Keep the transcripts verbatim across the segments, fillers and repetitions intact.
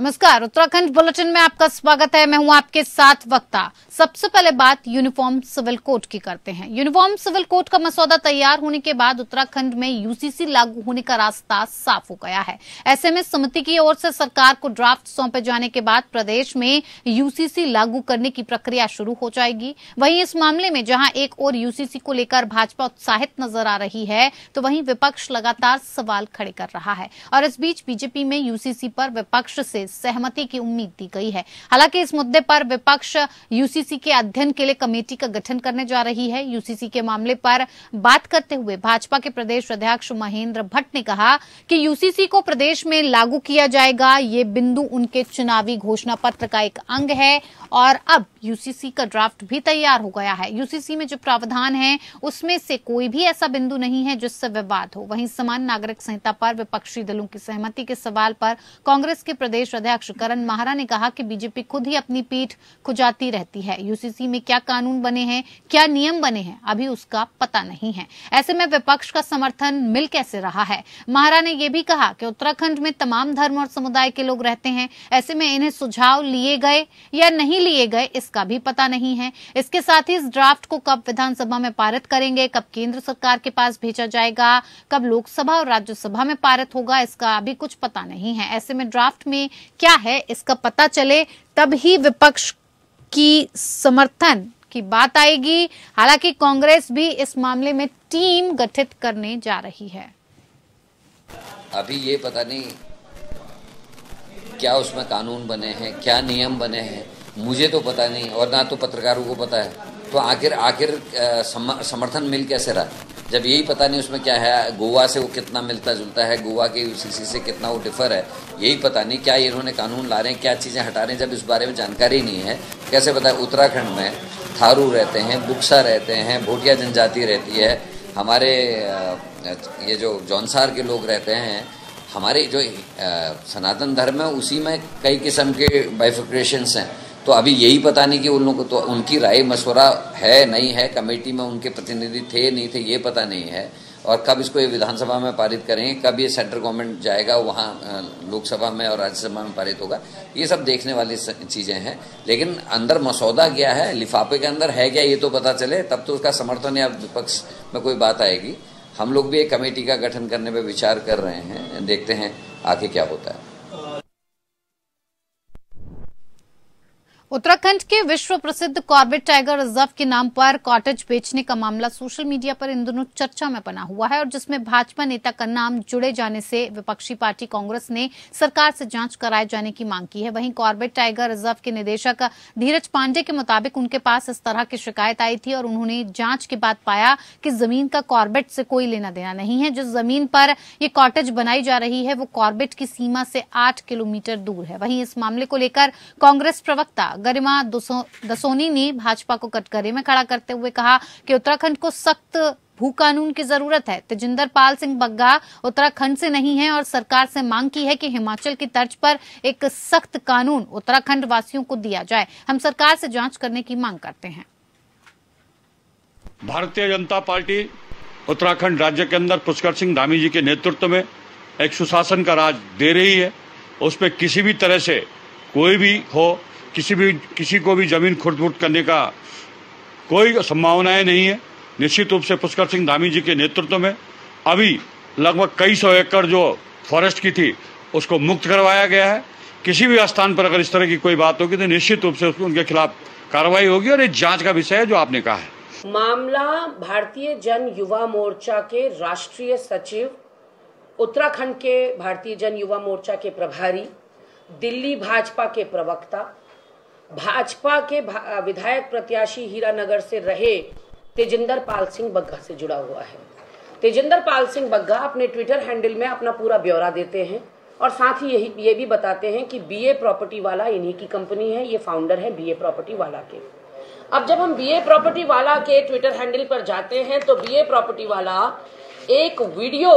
नमस्कार, उत्तराखंड बुलेटिन में आपका स्वागत है। मैं हूं आपके साथ वक्ता। सबसे पहले बात यूनिफॉर्म सिविल कोड की करते हैं। यूनिफॉर्म सिविल कोड का मसौदा तैयार होने के बाद उत्तराखंड में यूसीसी लागू होने का रास्ता साफ हो गया है। ऐसे में समिति की ओर से सरकार को ड्राफ्ट सौंपे जाने के बाद प्रदेश में यूसीसी लागू करने की प्रक्रिया शुरू हो जाएगी। वहीं इस मामले में जहां एक ओर यूसीसी को लेकर भाजपा उत्साहित नजर आ रही है, तो वहीं विपक्ष लगातार सवाल खड़े कर रहा है और इस बीच बीजेपी में यूसीसी पर विपक्ष से सहमति की उम्मीद दी गई है। हालांकि इस मुद्दे पर विपक्ष यूसीसी के अध्ययन के लिए कमेटी का गठन करने जा रही है। यूसीसी के मामले पर बात करते हुए भाजपा के प्रदेश अध्यक्ष महेंद्र भट्ट ने कहा कि यूसीसी को प्रदेश में लागू किया जाएगा। ये बिंदु उनके चुनावी घोषणा पत्र का एक अंग है और अब यूसीसी का ड्राफ्ट भी तैयार हो गया है। यूसीसी में जो प्रावधान है उसमें से कोई भी ऐसा बिंदु नहीं है जिससे विवाद हो। वहीं समान नागरिक संहिता पर विपक्षी दलों की सहमति के सवाल पर कांग्रेस के प्रदेश अध्यक्ष करण माहरा ने कहा कि बीजेपी खुद ही अपनी पीठ खुजाती रहती है। यूसीसी में क्या कानून बने हैं, क्या नियम बने हैं, अभी उसका पता नहीं है। ऐसे में विपक्ष का समर्थन मिल कैसे रहा है? माहरा ने यह भी कहा कि उत्तराखंड में तमाम धर्म और समुदाय के लोग रहते हैं। ऐसे में इन्हें सुझाव लिए गए या नहीं लिए गए इसका भी पता नहीं है। इसके साथ ही इस ड्राफ्ट को कब विधानसभा में पारित करेंगे, कब केंद्र सरकार के पास भेजा जाएगा, कब लोकसभा और राज्यसभा में पारित होगा, इसका अभी कुछ पता नहीं है। ऐसे में ड्राफ्ट में क्या है इसका पता चले तब ही विपक्ष की समर्थन की बात आएगी। हालांकि कांग्रेस भी इस मामले में टीम गठित करने जा रही है। अभी ये पता नहीं क्या उसमें कानून बने हैं, क्या नियम बने हैं, मुझे तो पता नहीं और ना तो पत्रकारों को पता है। तो आखिर आखिर समर्थन मिल कैसे रहा जब यही पता नहीं उसमें क्या है। गोवा से वो कितना मिलता जुलता है, गोवा के यूसीसी से कितना वो डिफर है, यही पता नहीं। क्या इन्होंने कानून ला रहे हैं, क्या चीज़ें हटा रहे हैं, जब इस बारे में जानकारी नहीं है कैसे पता है। उत्तराखंड में थारू रहते हैं, बुक्सा रहते हैं, भोटिया जनजाति रहती है, हमारे ये जो जौनसार के लोग रहते हैं, हमारे जो सनातन धर्म है उसी में कई किस्म के बाइफिकेशंस हैं। तो अभी यही पता नहीं कि उन लोगों को तो उनकी राय मशवरा है नहीं है, कमेटी में उनके प्रतिनिधि थे नहीं थे, ये पता नहीं है। और कब इसको ये विधानसभा में पारित करेंगे, कब ये सेंट्रल गवर्नमेंट जाएगा वहाँ लोकसभा में और राज्यसभा में पारित होगा, ये सब देखने वाली चीज़ें हैं। लेकिन अंदर मसौदा क्या है, लिफाफे के अंदर है क्या, ये तो पता चले तब तो उसका समर्थन या विपक्ष में कोई बात आएगी। हम लोग भी एक कमेटी का गठन करने पर विचार कर रहे हैं, देखते हैं आगे क्या होता है। उत्तराखंड के विश्व प्रसिद्ध कॉर्बेट टाइगर रिजर्व के नाम पर कॉटेज बेचने का मामला सोशल मीडिया पर इन दिनों चर्चा में बना हुआ है और जिसमें भाजपा नेता का नाम जुड़े जाने से विपक्षी पार्टी कांग्रेस ने सरकार से जांच कराए जाने की मांग की है। वहीं कॉर्बेट टाइगर रिजर्व के निदेशक धीरज पांडे के मुताबिक उनके पास इस तरह की शिकायत आई थी और उन्होंने जांच के बाद पाया कि जमीन का कॉर्बेट से कोई लेना देना नहीं है। जिस जमीन पर ये कॉटेज बनाई जा रही है वो कॉर्बेट की सीमा से आठ किलोमीटर दूर है। वहीं इस मामले को लेकर कांग्रेस प्रवक्ता गरिमा दसोनी ने भाजपा को कटघरे में खड़ा करते हुए कहा कि उत्तराखंड को सख्त भू कानून की जरूरत है। तेजिंदर पाल सिंह बग्गा उत्तराखंड से नहीं है और सरकार से मांग की है कि हिमाचल की तर्ज पर एक सख्त कानून उत्तराखंड वासियों को दिया जाए। हम सरकार से जांच करने की मांग करते हैं। भारतीय जनता पार्टी उत्तराखंड राज्य के अंदर पुष्कर सिंह धामी जी के नेतृत्व में एक सुशासन का राज दे रही है। उस पर किसी भी तरह से कोई भी हो, किसी भी किसी को भी जमीन खुर्द-बुर्द करने का कोई संभावनाएं नहीं है। निश्चित रूप से पुष्कर सिंह धामी जी के नेतृत्व में अभी लगभग कई सौ एकड़ जो फॉरेस्ट की थी उसको मुक्त करवाया गया है। किसी भी स्थान पर अगर इस तरह की कोई बात होगी तो निश्चित रूप से उनके खिलाफ कार्रवाई होगी और ये जांच का विषय है जो आपने कहा है। मामला भारतीय जन युवा मोर्चा के राष्ट्रीय सचिव, उत्तराखंड के भारतीय जन युवा मोर्चा के प्रभारी, दिल्ली भाजपा के प्रवक्ता, भाजपा के विधायक प्रत्याशी हीरानगर से रहे तेजिंदर पाल सिंह बग्गा से जुड़ा हुआ है। तेजिंदर पाल सिंह बग्गा अपने ट्विटर हैंडल में अपना पूरा ब्यौरा देते हैं और साथ ही यही ये भी बताते हैं कि बीए प्रॉपर्टी वाला इन्हीं की कंपनी है, ये फाउंडर है बीए प्रॉपर्टी वाला के। अब जब हम बीए प्रॉपर्टी वाला के ट्विटर हैंडल पर जाते हैं तो बीए प्रॉपर्टी वाला एक वीडियो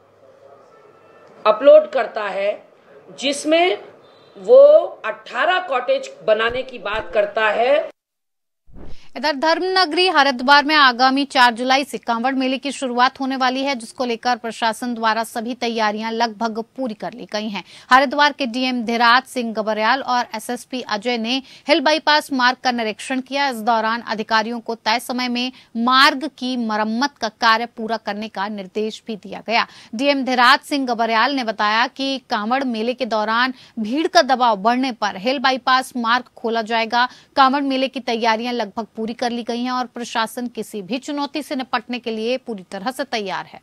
अपलोड करता है जिसमें वो अठारह कॉटेज बनाने की बात करता है। इधर धर्मनगरी हरिद्वार में आगामी चार जुलाई से कांवड़ मेले की शुरुआत होने वाली है, जिसको लेकर प्रशासन द्वारा सभी तैयारियां लगभग पूरी कर ली गई हैं। हरिद्वार के डीएम धीराज सिंह गबर्याल और एसएसपी अजय ने हिल बाईपास मार्ग का निरीक्षण किया। इस दौरान अधिकारियों को तय समय में मार्ग की मरम्मत का कार्य पूरा करने का निर्देश भी दिया गया। डीएम धीराज सिंह गबर्याल ने बताया कि कांवड़ मेले के दौरान भीड़ का दबाव बढ़ने पर हिल बाईपास मार्ग खोला जाएगा। कांवड़ मेले की तैयारियां लगभग पूरी कर ली गई हैं और प्रशासन किसी भी चुनौती से निपटने के लिए पूरी तरह से तैयार है।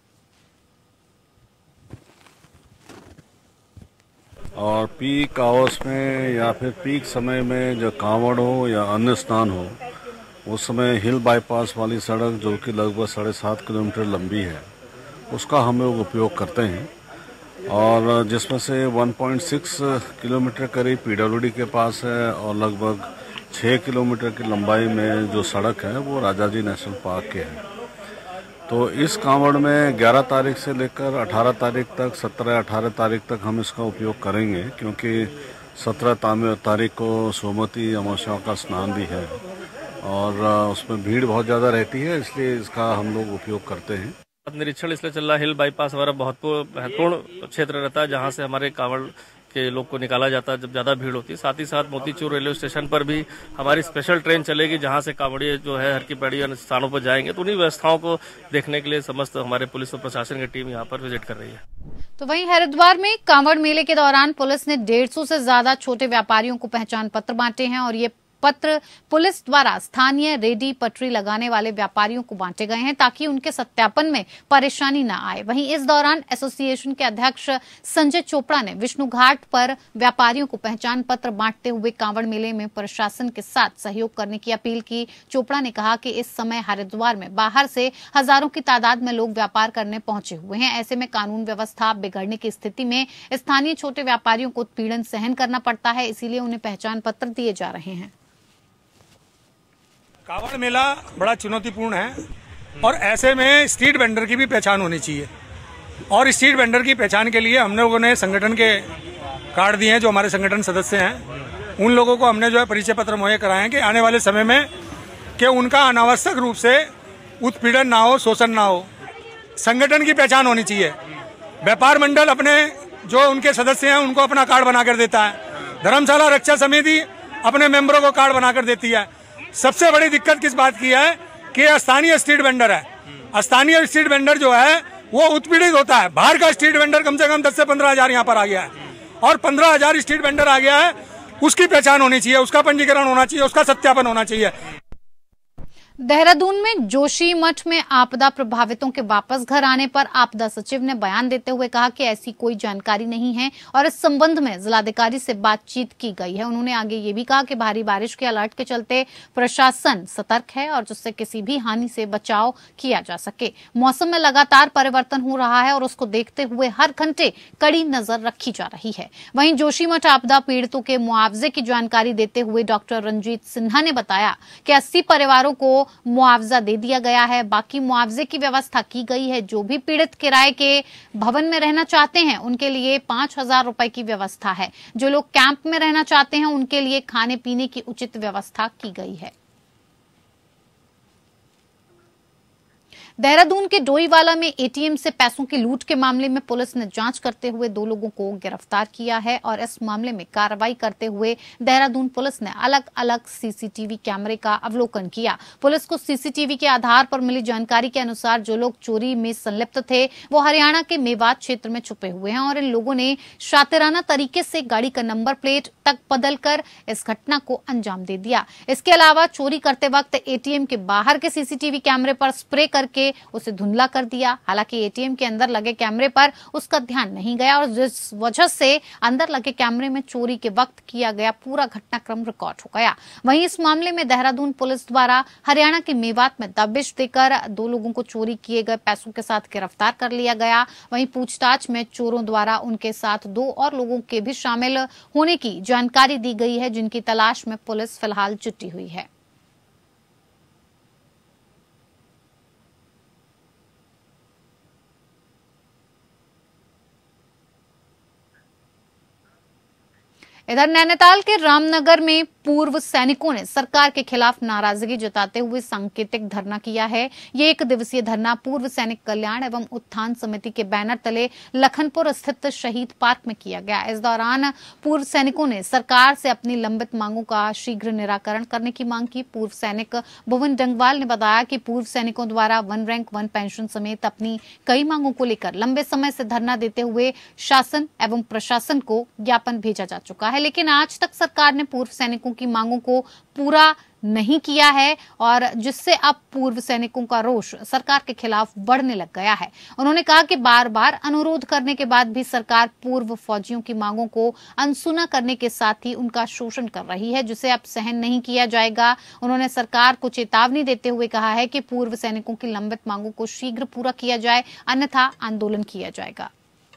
और पीक आवर्स में या फिर पीक समय में जो कांवड़ हो या अन्य स्नान हो, उस समय हिल बाईपास वाली सड़क जो कि लगभग साढ़े सात किलोमीटर लंबी है, उसका हम लोग उपयोग करते हैं। और जिसमें से एक पॉइंट छह किलोमीटर करीब पीडब्ल्यूडी के पास है और लगभग छह किलोमीटर की लंबाई में जो सड़क है वो राजाजी नेशनल पार्क के है। तो इस कांवड़ में ग्यारह तारीख से लेकर अठारह तारीख तक, सत्रह अठारह तारीख तक हम इसका उपयोग करेंगे, क्योंकि सत्रह तारीख को सोमवती अमावस्या का स्नान भी है और उसमें भीड़ बहुत ज़्यादा रहती है, इसलिए इसका हम लोग उपयोग करते हैं। निरीक्षण इसलिए चल रहा है, हिल बाईपास हमारा बहुत महत्वपूर्ण क्षेत्र रहता है जहाँ से हमारे कांवड़ के लोग को निकाला जाता है जब ज्यादा भीड़ होती है। साथ ही साथ मोतीचूर रेलवे स्टेशन पर भी हमारी स्पेशल ट्रेन चलेगी जहां से कांवड़िए जो है हर की पैड़ी स्थानों पर जाएंगे। तो उन्हीं व्यवस्थाओं को देखने के लिए समस्त हमारे पुलिस और प्रशासन की टीम यहां पर विजिट कर रही है। तो वहीं हरिद्वार में कांवड़ मेले के दौरान पुलिस ने डेढ़ सौ से ज्यादा छोटे व्यापारियों को पहचान पत्र बांटे हैं और ये पत्र पुलिस द्वारा स्थानीय रेडी पटरी लगाने वाले व्यापारियों को बांटे गए हैं ताकि उनके सत्यापन में परेशानी न आए। वहीं इस दौरान एसोसिएशन के अध्यक्ष संजय चोपड़ा ने विष्णु घाट पर व्यापारियों को पहचान पत्र बांटते हुए कांवड़ मेले में प्रशासन के साथ सहयोग करने की अपील की। चोपड़ा ने कहा कि इस समय हरिद्वार में बाहर से हजारों की तादाद में लोग व्यापार करने पहुंचे हुए हैं। ऐसे में कानून व्यवस्था बिगड़ने की स्थिति में स्थानीय छोटे व्यापारियों को उत्पीड़न सहन करना पड़ता है, इसीलिए उन्हें पहचान पत्र दिए जा रहे हैं। कांवड़ मेला बड़ा चुनौतीपूर्ण है और ऐसे में स्ट्रीट वेंडर की भी पहचान होनी चाहिए और स्ट्रीट वेंडर की पहचान के लिए हम लोगों ने संगठन के कार्ड दिए हैं। जो हमारे संगठन सदस्य हैं उन लोगों को हमने जो है परिचय पत्र मुहैया कराए हैं कि आने वाले समय में कि उनका अनावश्यक रूप से उत्पीड़न ना हो, शोषण ना हो। संगठन की पहचान होनी चाहिए। व्यापार मंडल अपने जो उनके सदस्य हैं उनको अपना कार्ड बनाकर देता है। धर्मशाला रक्षा समिति अपने मेंबरों को कार्ड बनाकर देती है। सबसे बड़ी दिक्कत किस बात की है कि स्थानीय स्ट्रीट वेंडर है। स्थानीय स्ट्रीट वेंडर जो है वो उत्पीड़ित होता है। बाहर का स्ट्रीट वेंडर कम से कम दस से पंद्रह हजार यहाँ पर आ गया है और पंद्रह हजार स्ट्रीट वेंडर आ गया है। उसकी पहचान होनी चाहिए, उसका पंजीकरण होना चाहिए, उसका सत्यापन होना चाहिए। देहरादून में जोशीमठ में आपदा प्रभावितों के वापस घर आने पर आपदा सचिव ने बयान देते हुए कहा कि ऐसी कोई जानकारी नहीं है और इस संबंध में जिलाधिकारी से बातचीत की गई है। उन्होंने आगे ये भी कहा कि भारी बारिश के अलर्ट के चलते प्रशासन सतर्क है और जिससे किसी भी हानि से बचाव किया जा सके। मौसम में लगातार परिवर्तन हो रहा है और उसको देखते हुए हर घंटे कड़ी नजर रखी जा रही है। वहीं जोशीमठ आपदा पीड़ितों के मुआवजे की जानकारी देते हुए डॉक्टर रंजीत सिन्हा ने बताया कि अस्सी परिवारों को मुआवजा दे दिया गया है। बाकी मुआवजे की व्यवस्था की गई है। जो भी पीड़ित किराए के भवन में रहना चाहते हैं उनके लिए पांच हजार रुपए की व्यवस्था है। जो लोग कैंप में रहना चाहते हैं उनके लिए खाने पीने की उचित व्यवस्था की गई है। देहरादून के डोईवाला में एटीएम से पैसों की लूट के मामले में पुलिस ने जांच करते हुए दो लोगों को गिरफ्तार किया है और इस मामले में कार्रवाई करते हुए देहरादून पुलिस ने अलग अलग सीसीटीवी कैमरे का अवलोकन किया। पुलिस को सीसीटीवी के आधार पर मिली जानकारी के अनुसार जो लोग चोरी में संलिप्त थे वो हरियाणा के मेवात क्षेत्र में छुपे हुए हैं और इन लोगों ने शातिराना तरीके से गाड़ी का नंबर प्लेट तक बदलकर इस घटना को अंजाम दे दिया। इसके अलावा चोरी करते वक्त एटीएम के बाहर के सीसीटीवी कैमरे पर स्प्रे करके उसे धुंधला कर दिया। हालांकि एटीएम के अंदर लगे कैमरे पर उसका ध्यान नहीं गया और जिस वजह से अंदर लगे कैमरे में चोरी के वक्त किया गया पूरा घटनाक्रम रिकॉर्ड हो गया। वहीं इस मामले में देहरादून पुलिस द्वारा हरियाणा के मेवात में दबिश देकर दो लोगों को चोरी किए गए पैसों के साथ गिरफ्तार कर लिया गया। वहीं पूछताछ में चोरों द्वारा उनके साथ दो और लोगों के भी शामिल होने की जानकारी दी गई है, जिनकी तलाश में पुलिस फिलहाल जुटी हुई है। इधर नैनीताल के रामनगर में पूर्व सैनिकों ने सरकार के खिलाफ नाराजगी जताते हुए सांकेतिक धरना किया है। ये एक दिवसीय धरना पूर्व सैनिक कल्याण एवं उत्थान समिति के बैनर तले लखनपुर स्थित शहीद पार्क में किया गया। इस दौरान पूर्व सैनिकों ने सरकार से अपनी लंबित मांगों का शीघ्र निराकरण करने की मांग की। पूर्व सैनिक भुवन डंगवाल ने बताया कि पूर्व सैनिकों द्वारा वन रैंक वन पेंशन समेत अपनी कई मांगों को लेकर लंबे समय से धरना देते हुए शासन एवं प्रशासन को ज्ञापन भेजा जा चुका है, लेकिन आज तक सरकार ने पूर्व सैनिकों की मांगों को पूरा नहीं किया है और जिससे अब पूर्व सैनिकों का रोष सरकार के खिलाफ बढ़ने लग गया है। उन्होंने कहा कि बार बार अनुरोध करने के बाद भी सरकार पूर्व फौजियों की मांगों को अनसुना करने के साथ ही उनका शोषण कर रही है, जिसे अब सहन नहीं किया जाएगा। उन्होंने सरकार को चेतावनी देते हुए कहा है कि पूर्व सैनिकों की लंबित मांगों को शीघ्र पूरा किया जाए, अन्यथा आंदोलन किया जाएगा।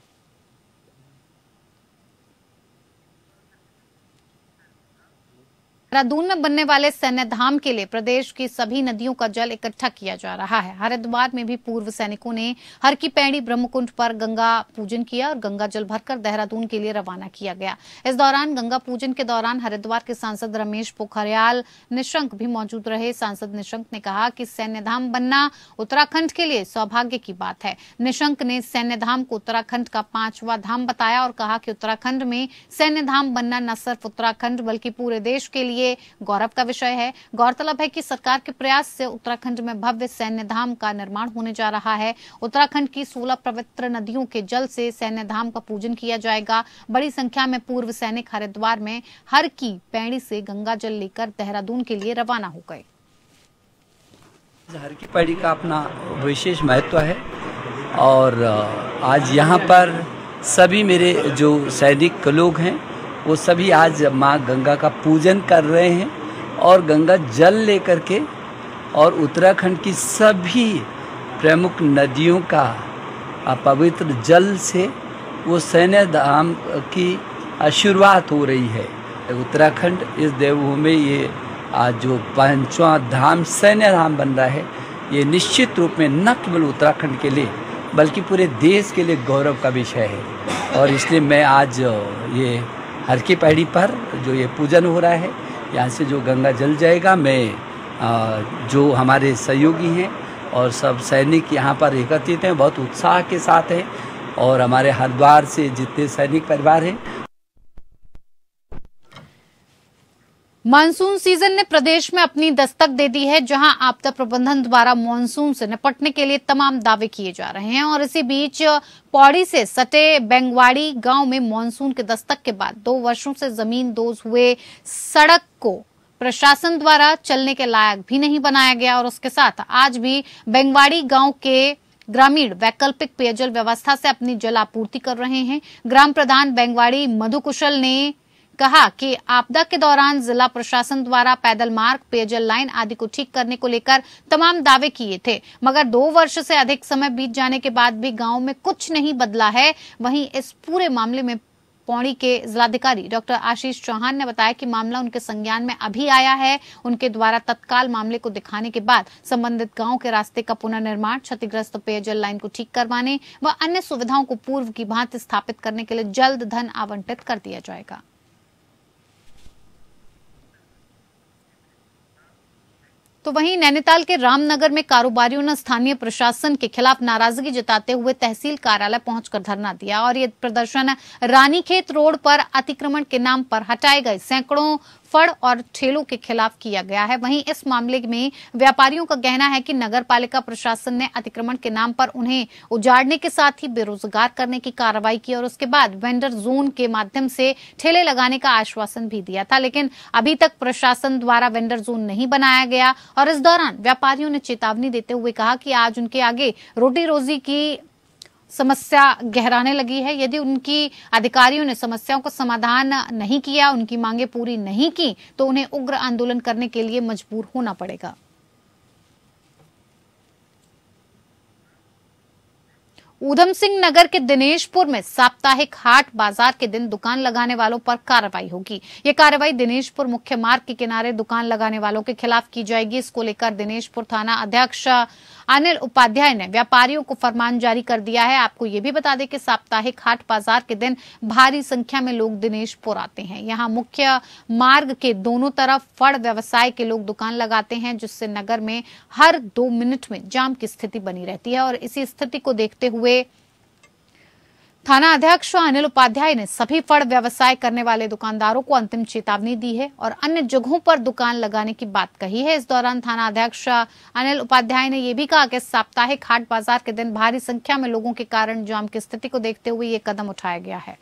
देहरादून में बनने वाले सैन्य धाम के लिए प्रदेश की सभी नदियों का जल इकट्ठा किया जा रहा है। हरिद्वार में भी पूर्व सैनिकों ने हर की पैड़ी ब्रह्मकुंड पर गंगा पूजन किया और गंगा जल भरकर देहरादून के लिए रवाना किया गया। इस दौरान गंगा पूजन के दौरान हरिद्वार के सांसद रमेश पोखरियाल निशंक भी मौजूद रहे। सांसद निशंक ने कहा कि सैन्य धाम बनना उत्तराखंड के लिए सौभाग्य की बात है। निशंक ने सैन्य धाम को उत्तराखंड का पांचवा धाम बताया और कहा कि उत्तराखंड में सैन्य धाम बनना न सिर्फ उत्तराखंड बल्कि पूरे देश के लिए गौरव का विषय है। गौरतलब है कि सरकार के प्रयास से उत्तराखंड में भव्य सैन्य धाम का निर्माण होने जा रहा है। उत्तराखंड की सोलह पवित्र नदियों के जल से सैन्य धाम का पूजन किया जाएगा। बड़ी संख्या में पूर्व सैनिक हरिद्वार में हर की पैड़ी से गंगा जल लेकर देहरादून के लिए रवाना हो गए। हर की पैड़ी का अपना विशेष महत्व है और आज यहाँ पर सभी मेरे जो सैनिक लोग हैं वो सभी आज माँ गंगा का पूजन कर रहे हैं और गंगा जल लेकर के और उत्तराखंड की सभी प्रमुख नदियों का पवित्र जल से वो सैन्य धाम की शुरुआत हो रही है। उत्तराखंड इस देवभूमि ये आज जो पांचवा धाम सैन्य धाम बन रहा है, ये निश्चित रूप में न केवल उत्तराखंड के लिए बल्कि पूरे देश के लिए गौरव का विषय है। और इसलिए मैं आज ये हर की पैड़ी पर जो ये पूजन हो रहा है, यहाँ से जो गंगा जल जाएगा, मैं जो हमारे सहयोगी हैं और सब सैनिक यहाँ पर एकत्रित हैं, बहुत उत्साह के साथ हैं और हमारे हरिद्वार से जितने सैनिक परिवार हैं। मानसून सीजन ने प्रदेश में अपनी दस्तक दे दी है, जहां आपदा प्रबंधन द्वारा मानसून से निपटने के लिए तमाम दावे किए जा रहे हैं और इसी बीच पौड़ी से सटे बेंगवाड़ी गांव में मानसून के दस्तक के बाद दो वर्षों से जमीन दोज हुए सड़क को प्रशासन द्वारा चलने के लायक भी नहीं बनाया गया और उसके साथ आज भी बेंगवाड़ी गांव के ग्रामीण वैकल्पिक पेयजल व्यवस्था से अपनी जल आपूर्ति कर रहे हैं। ग्राम प्रधान बेंगवाड़ी मधुकुशल ने कहा कि आपदा के दौरान जिला प्रशासन द्वारा पैदल मार्ग, पेयजल लाइन आदि को ठीक करने को लेकर तमाम दावे किए थे, मगर दो वर्ष से अधिक समय बीत जाने के बाद भी गांव में कुछ नहीं बदला है। वहीं इस पूरे मामले में पौड़ी के जिलाधिकारी डॉक्टर आशीष चौहान ने बताया कि मामला उनके संज्ञान में अभी आया है। उनके द्वारा तत्काल मामले को दिखाने के बाद संबंधित गांव के रास्ते का पुनर्निर्माण, क्षतिग्रस्त पेयजल लाइन को ठीक करवाने व अन्य सुविधाओं को पूर्व की भांति स्थापित करने के लिए जल्द धन आवंटित कर दिया जाएगा। तो वहीं नैनीताल के रामनगर में कारोबारियों ने स्थानीय प्रशासन के खिलाफ नाराजगी जताते हुए तहसील कार्यालय पहुंचकर धरना दिया और ये प्रदर्शन रानीखेत रोड पर अतिक्रमण के नाम पर हटाए गए सैकड़ों फड़ और ठेलों के खिलाफ किया गया है। वहीं इस मामले में व्यापारियों का कहना है कि नगर पालिका प्रशासन ने अतिक्रमण के नाम पर उन्हें उजाड़ने के साथ ही बेरोजगार करने की कार्रवाई की और उसके बाद वेंडर जोन के माध्यम से ठेले लगाने का आश्वासन भी दिया था, लेकिन अभी तक प्रशासन द्वारा वेंडर जोन नहीं बनाया गया। और इस दौरान व्यापारियों ने चेतावनी देते हुए कहा कि आज उनके आगे रोटी रोजी की समस्या गहराने लगी है। यदि उनकी अधिकारियों ने समस्याओं का समाधान नहीं किया, उनकी मांगे पूरी नहीं की, तो उन्हें उग्र आंदोलन करने के लिए मजबूर होना पड़ेगा। ऊधम सिंह नगर के दिनेशपुर में साप्ताहिक हाट बाजार के दिन दुकान लगाने वालों पर कार्रवाई होगी। ये कार्रवाई दिनेशपुर मुख्य मार्ग के किनारे दुकान लगाने वालों के खिलाफ की जाएगी। इसको लेकर दिनेशपुर थाना अध्यक्ष अनिल उपाध्याय ने व्यापारियों को फरमान जारी कर दिया है। आपको ये भी बता दें कि साप्ताहिक हाट बाजार के दिन भारी संख्या में लोग दिनेशपुर आते हैं। यहाँ मुख्य मार्ग के दोनों तरफ फड़ व्यवसाय के लोग दुकान लगाते हैं, जिससे नगर में हर दो मिनट में जाम की स्थिति बनी रहती है। और इसी स्थिति को देखते हुए थाना अध्यक्ष अनिल उपाध्याय ने सभी फड़ व्यवसाय करने वाले दुकानदारों को अंतिम चेतावनी दी है और अन्य जगहों पर दुकान लगाने की बात कही है। इस दौरान थाना अध्यक्ष अनिल उपाध्याय ने यह भी कहा कि साप्ताहिक हाट बाजार के दिन भारी संख्या में लोगों के कारण जाम की स्थिति को देखते हुए ये कदम उठाया गया है।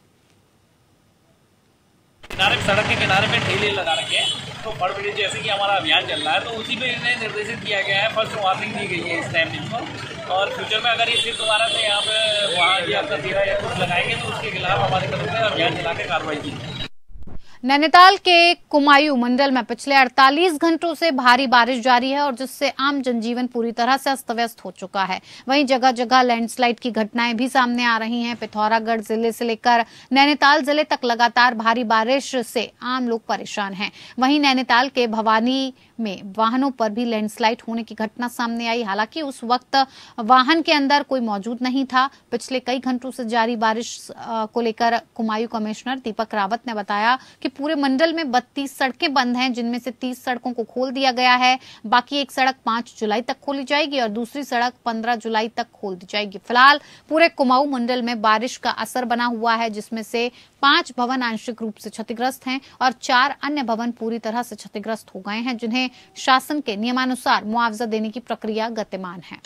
किनारे सड़क के किनारे में ठेले लगा रखे हैं, तो फड़ ब्रिज जैसे कि हमारा अभियान चल रहा है, तो उसी पे इन्हें निर्देशित किया गया है, फर्स्ट वार्निंग दी गई है इस टाइम इनको। और फ्यूचर में अगर ये फिर दोबारा से यहाँ पे वहाँ ये आपका तेरा या कुछ लगाएंगे तो उसके खिलाफ हमारी तरफ से अभियान चला के कार्रवाई की। नैनीताल के कुमायूं मंडल में पिछले अड़तालीस घंटों से भारी बारिश जारी है और जिससे आम जनजीवन पूरी तरह से अस्त व्यस्त हो चुका है। वहीं जगह जगह लैंडस्लाइड की घटनाएं भी सामने आ रही हैं। पिथौरागढ़ जिले से लेकर नैनीताल जिले तक लगातार भारी बारिश से आम लोग परेशान हैं। वहीं नैनीताल के भवानी में वाहनों पर भी लैंडस्लाइड होने की घटना सामने आई। हालांकि उस वक्त वाहन के अंदर कोई मौजूद नहीं था। पिछले कई घंटों से जारी बारिश को लेकर कुमायूं कमिश्नर दीपक रावत ने बताया कि पूरे मंडल में बत्तीस सड़कें बंद हैं, जिनमें से तीस सड़कों को खोल दिया गया है। बाकी एक सड़क पांच जुलाई तक खोली जाएगी और दूसरी सड़क पंद्रह जुलाई तक खोल दी जाएगी। फिलहाल पूरे कुमाऊं मंडल में बारिश का असर बना हुआ है, जिसमें से पांच भवन आंशिक रूप से क्षतिग्रस्त हैं और चार अन्य भवन पूरी तरह से क्षतिग्रस्त हो गए हैं, जिन्हें शासन के नियमानुसार मुआवजा देने की प्रक्रिया गतिमान है।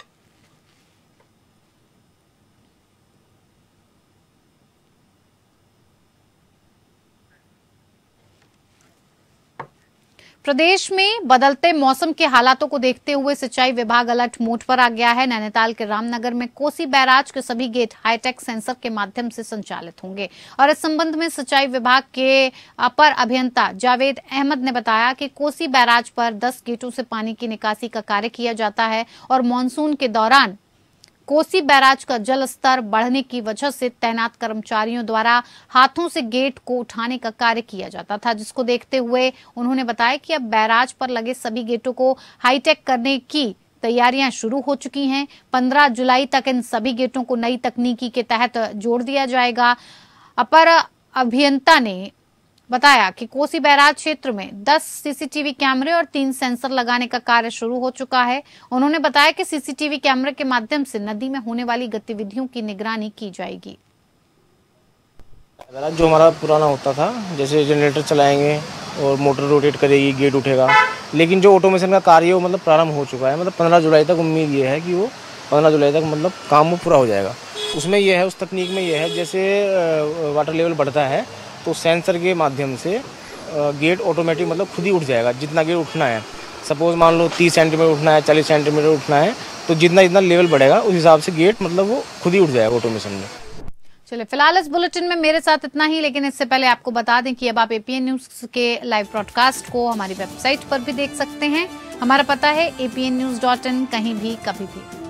प्रदेश में बदलते मौसम के हालातों को देखते हुए सिंचाई विभाग अलर्ट मोड पर आ गया है। नैनीताल के रामनगर में कोसी बैराज के सभी गेट हाईटेक सेंसर के माध्यम से संचालित होंगे और इस संबंध में सिंचाई विभाग के अपर अभियंता जावेद अहमद ने बताया कि कोसी बैराज पर दस गेटों से पानी की निकासी का कार्य किया जाता है और मानसून के दौरान कोसी बैराज का जल स्तर बढ़ने की वजह से तैनात कर्मचारियों द्वारा हाथों से गेट को उठाने का कार्य किया जाता था, जिसको देखते हुए उन्होंने बताया कि अब बैराज पर लगे सभी गेटों को हाईटेक करने की तैयारियां शुरू हो चुकी हैं। पंद्रह जुलाई तक इन सभी गेटों को नई तकनीकी के तहत जोड़ दिया जाएगा। अपर अभियंता ने बताया कि कोसी बैराज क्षेत्र में दस सीसीटीवी कैमरे और तीन सेंसर लगाने का कार्य शुरू हो चुका है। उन्होंने बताया कि सीसीटीवी कैमरे के माध्यम से नदी में होने वाली गतिविधियों की निगरानी की जाएगी। बैराज जो हमारा पुराना होता था, जैसे जनरेटर चलाएंगे और मोटर रोटेट करेगी, गेट उठेगा, लेकिन जो ऑटोमेशन का कार्य वो मतलब प्रारंभ हो चुका है। मतलब पंद्रह जुलाई तक उम्मीद ये है कि वो पंद्रह जुलाई तक मतलब काम वो पूरा हो जाएगा। उसमें यह है, उस तकनीक में यह है, जैसे वाटर लेवल बढ़ता है तो सेंसर के माध्यम से गेट ऑटोमेटिक मतलब खुद ही उठ जाएगा। जितना गेट उठना है, सपोज मान लो तीस सेंटीमीटर उठना है, चालीस सेंटीमीटर उठना है, तो जितना जितना लेवल बढ़ेगा उस हिसाब से गेट मतलब वो खुद ही उठ जाएगा ऑटोमेशन में। चलिए, फिलहाल इस बुलेटिन में मेरे साथ इतना ही, लेकिन इससे पहले आपको बता दें कि अब आप एपीएन न्यूज के लाइव ब्रॉडकास्ट को हमारी वेबसाइट पर भी देख सकते हैं। हमारा पता है एपीएन न्यूज डॉट इन, कहीं भी कभी भी।